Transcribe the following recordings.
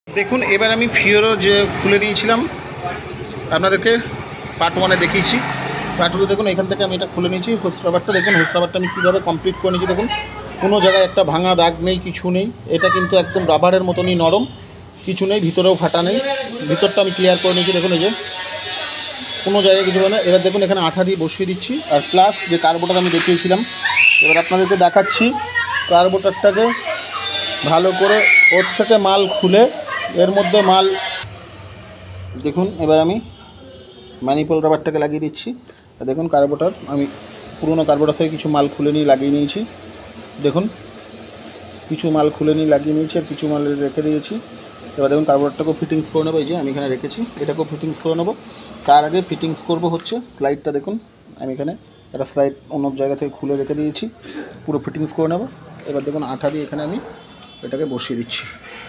দেখুন এবার আমি ফিওরো যে খুলে নিয়েছিলাম আপনাদেরকে পার্ট 1-এ দেখিয়েছি। পার্ট 2 দেখুন এখান থেকে আমি এটা খুলে নিয়েছি। হোস রাবারটা দেখুন, হোস রাবারটা আমি কীভাবে কমপ্লিট করে নিয়েছি দেখুন। কোনো জায়গায় একটা ভাঙা দাগ নেই, কিছু নেই। এটা কিন্তু একদম রাবারের মতনই নরম, কিছু নেই, ভিতরেও ফাটা নেই। ভিতরটা আমি ক্লিয়ার করে নিয়েছি দেখুন, এই যে কোনো জায়গায় কিছু না। এবার দেখুন এখানে আঠা দিয়ে বসিয়ে দিচ্ছি। আর প্লাস যে কার্বোটার আমি দেখিয়েছিলাম, এবার আপনাদেরকে দেখাচ্ছি। কার্বোটারটাকে ভালো করে ওর থেকে মাল খুলে এর মধ্যে মাল দেখুন। এবার আমি ম্যানিপল রাবারটাকে লাগিয়ে দিচ্ছি। দেখুন কার্বোটার আমি পুরোনো কার্বোটার থেকে কিছু মাল খুলে নিয়ে লাগিয়ে নিয়েছি। দেখুন কিছু মাল খুলে নিয়ে লাগিয়ে নিয়েছি, আর কিছু মাল রেখে দিয়েছি। এবার দেখুন কার্বোটারটাকেও ফিটিংস করে নেবো। এই যে আমি এখানে রেখেছি, এটাকেও ফিটিংস করে নেবো। তার আগে ফিটিংস করব হচ্ছে স্লাইডটা। দেখুন আমি এখানে একটা স্লাইড অন্য জায়গা থেকে খুলে রেখে দিয়েছি, পুরো ফিটিংস করে নেবো। এবার দেখুন আঠা দিয়ে এখানে আমি এটাকে বসিয়ে দিচ্ছি।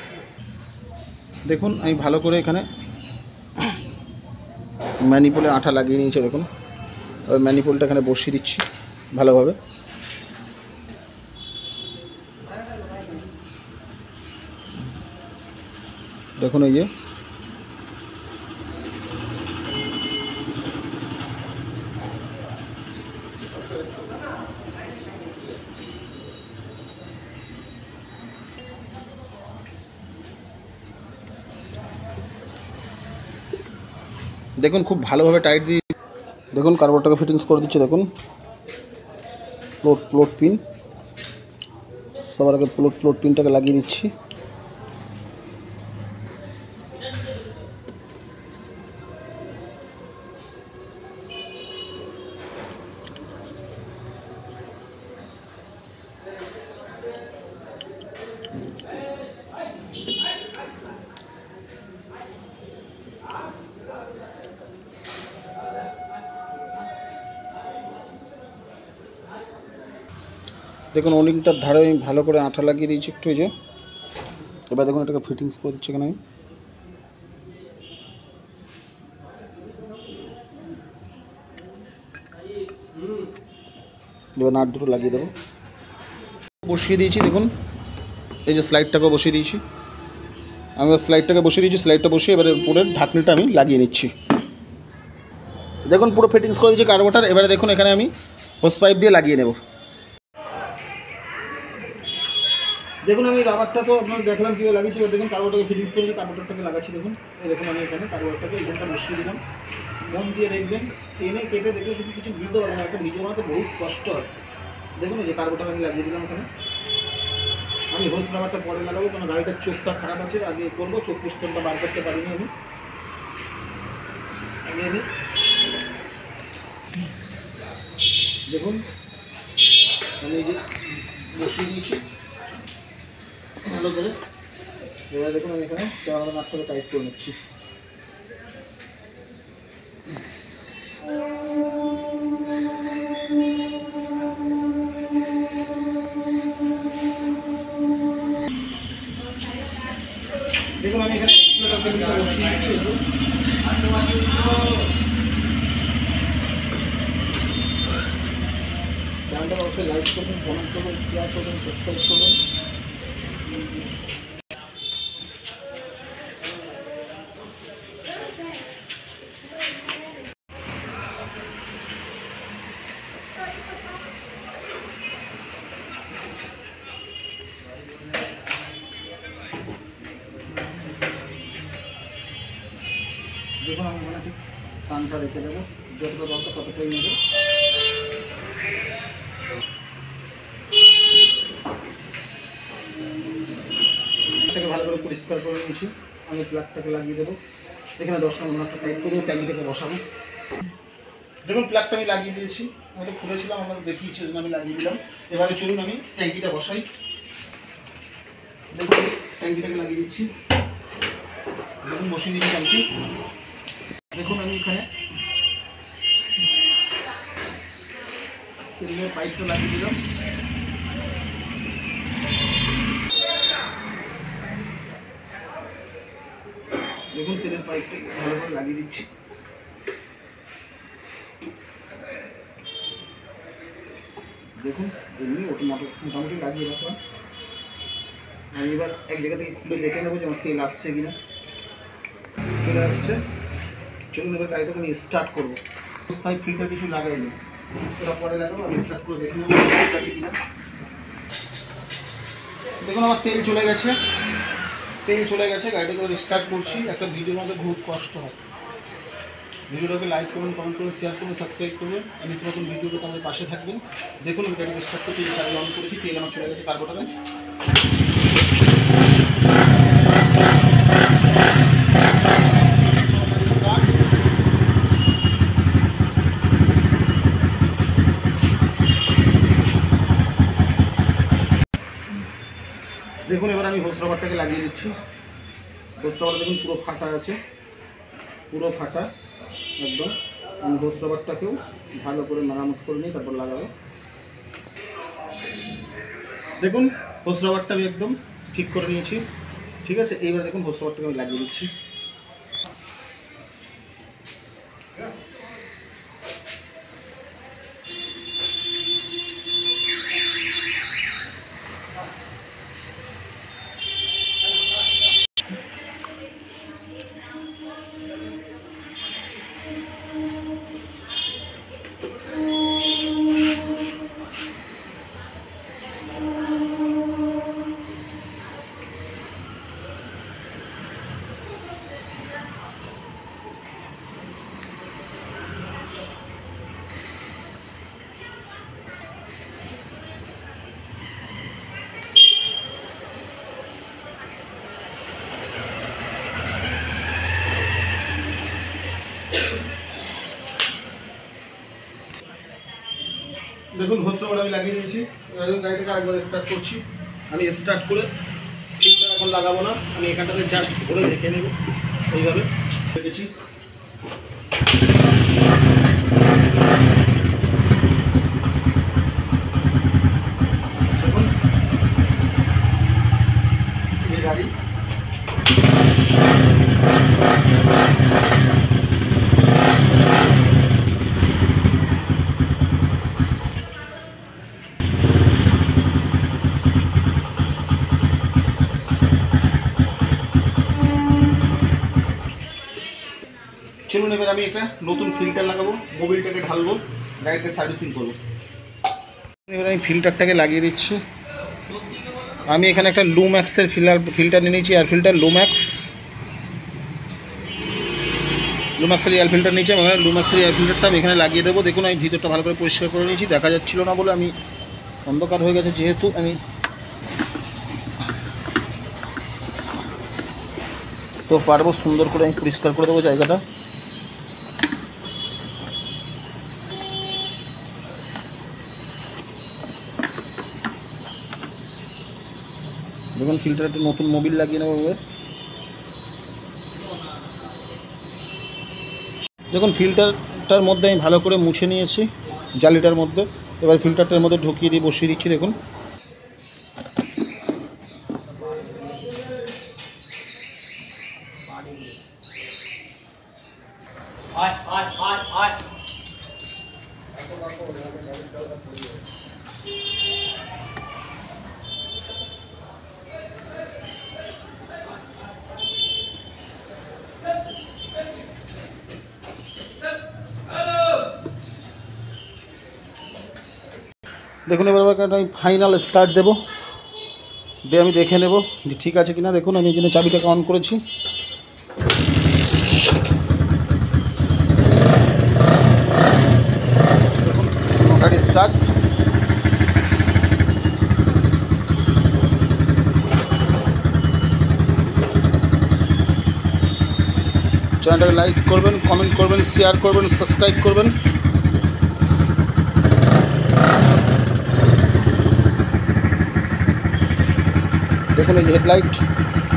দেখুন আমি ভালো করে এখানে ম্যানিপোলে আঠা লাগিয়ে নিয়েছি। দেখুন এবার ম্যানিপোলটা এখানে বসিয়ে দিচ্ছি ভালোভাবে। দেখুন এই যে দেখুন খুব ভালোভাবে টাইট দিয়ে দেখুন কার্বোটারটাকে ফিটিংস করে দিচ্ছি। দেখুন প্লোট পিন, সবার আগে প্লোট পিনটাকে লাগিয়ে দিচ্ছি। দেখুন ওলিংটার ধারে আমি ভালো করে আঠা লাগিয়ে দিয়েছি একটু। এই যে এবার দেখুন এটাকে ফিটিংস করে দিচ্ছি এখানে আমি। এবার নাট দুটো লাগিয়ে দেবো, বসিয়ে দিয়েছি। দেখুন এই যে স্লাইডটাকে বসিয়ে দিয়েছি আমি, স্লাইডটাকে বসিয়ে দিয়েছি। স্লাইডটা বসিয়ে এবারে উপরের ঢাকনিটা আমি লাগিয়ে নিচ্ছি। দেখুন পুরো ফিটিংস করে দিয়েছি কার্বোটার। এবারে দেখুন এখানে আমি হোস পাইপ দিয়ে লাগিয়ে নেব। দেখুন আমি রাবারটা তো আপনার দেখলাম কীভাবে লাগিয়েছি। এবার দেখুন কার্বোটারটাকে ফিটিংস করে কার্বোটারটাকে লাগাচ্ছি। দেখুন এই দেখুন আমি এখানে কার্বোটারটাকে এখানটা বসিয়ে দিলাম। মন দিয়ে দেখবেন, টেনে কেটে দেখে শুধু কিছু বুঝতে পারবেন না, একটা নিজের মতো বহুত কষ্ট হয়। দেখুন এই যে কার্বোটার আমি লাগিয়ে দিলাম এখানে। আমি হোস রাবারটা পরে লাগাবো, কারণ গাড়িটার চোখটা খারাপ আছে, আগে করবো। চোখ পিস্টনটা বার করতে পারিনি আমি। দেখুন আমি এই যে বসিয়ে দিয়েছি ভালো করে। এবার দেখুন আমি এখানে চাওয়ালা নাট করে টাইট করে নিচ্ছি। দেখুন আমি এখানে বসিয়ে দিচ্ছি। চ্যানেলটা অবশ্যই লাইক করবেন, কমেন্ট করবেন, শেয়ার করবেন, সাবস্ক্রাইব করবেন। দেখুন আমি এখানে ঠিক টানটা রেখে দেবো, যতটা দরকার ততটাই নেবে। এটাকে ভালো করে পরিষ্কার করে নিয়েছি। আমি প্লাগটাকে লাগিয়ে দেবো এখানে। 10 নম্বর নাটটা টাইট করে ট্যাঙ্কিটাকে বসাবো। দেখুন প্লাগটা আমি লাগিয়ে দিয়েছি। আমি তো খুলেছিলাম, আমাকে দেখিয়েছি, জন্য আমি লাগিয়ে দিলাম। এবারে চলুন আমি ট্যাঙ্কিটা বসাই। দেখুন ট্যাঙ্কিটাকে লাগিয়ে দিচ্ছি। দেখুন বসিয়ে দিচ্ছি ট্যাঙ্কি। দেখুন আমি এখানে তেলের পাইপটা লাগিয়ে দিলাম। দেখুন তেলের পাইপটা ভালো করে লাগিয়ে দিচ্ছি। দেখুন এমনি মোটামুটি লাগিয়ে রাখলাম। আমি এবার এক জায়গা থেকে খুলে দেখে নেবো যে আমার তেল আসছে কিনা। চলে আসছে, চলুন এবার গাড়িটাকে আমি স্টার্ট করবো। ফিল্টার কিছু লাগাইনি, ওটা পরে লাগাবো। আমি স্টার্ট করে দেখে নেবো ঠিক আছে কিনা। দেখুন আমার তেল চলে গেছে, গাড়িটাকে স্টার্ট করছি। একটা ভিডিওর মধ্যে খুব কষ্ট হয়। ভিডিওটাকে লাইক করুন, কমেন্ট করুন, শেয়ার করুন, সাবস্ক্রাইব করবেন। আমি নতুন ভিডিওতে আমাদের পাশে থাকবেন। দেখুন আমি গাড়িকে স্টার্ট করছি, চাবি অন করেছি, তেল আমার চলে গেছে কার্বোটারে। দেখুন এবার আমি হোস রবারটাকে লাগিয়ে দিচ্ছি। হোস রবারটা দেখুন পুরো ফাটা আছে, পুরো ফাটা একদম। আমি হোস রবারটাকেও ভালো করে মেরামত করে নিই, তারপর লাগাবো। দেখুন হোস রবারটা আমি একদম ঠিক করে নিয়েছি, ঠিক আছে। এইবার দেখুন হোস রবারটাকে আমি লাগিয়ে দিচ্ছি। দেখুন হোস রবার আমি লাগিয়ে দিয়েছি। এবার গাড়িটাকে আরেকবার স্টার্ট করছি। আমি স্টার্ট করে ঠিকঠাক এখন লাগাবো না, আমি এখানটাতে জাস্ট ঘুরে দেখে নেব। এইভাবে দেখেছি। দেখুন এই গাড়ি চলুন এবার আমি একটা নতুন ফিল্টার লাগাবো, মোবিলটাকে ঢালবো, গাড়িতে সার্ভিসিং করবো। এবার আমি ফিল্টারটাকে লাগিয়ে দিচ্ছি। আমি এখানে একটা লুম্যাক্সের ফিল্টার নিয়ে নিয়েছি, এয়ার ফিল্টার লুম্যাক্সের এয়ার ফিল্টার নিয়েছি। আমি লুম্যাক্সের এয়ার ফিল্টারটা আমি এখানে লাগিয়ে দেবো। দেখুন আমি ভিতরটা ভালো করে পরিষ্কার করে নিয়েছি, দেখা যাচ্ছিল না বলে, আমি অন্ধকার হয়ে গেছে যেহেতু, আমি তো পারবো সুন্দর করে আমি পরিষ্কার করে দেবো জায়গাটা। দেখুন ফিল্টারে একটা নতুন মোবিল লাগিয়ে নেবো এবার। দেখুন ফিল্টারটার মধ্যে আমি ভালো করে মুছে নিয়েছি জালিটার মধ্যে। এবার ফিল্টারটার মধ্যে ঢুকিয়ে দিয়ে বসিয়ে দিচ্ছি। দেখুন দেখুন এবার আমি ফাইনাল স্টার্ট দেবো, দিয়ে আমি দেখে নেব যে ঠিক আছে কিনা। দেখুন আমি এই জন্য চাবিটাকে অন করেছি। দেখুন গাড়ি স্টার্ট। চ্যানেলটাকে লাইক করবেন, কমেন্ট করবেন, শেয়ার করবেন, সাবস্ক্রাইব করবেন। দেখুন এই যে হেডলাইট।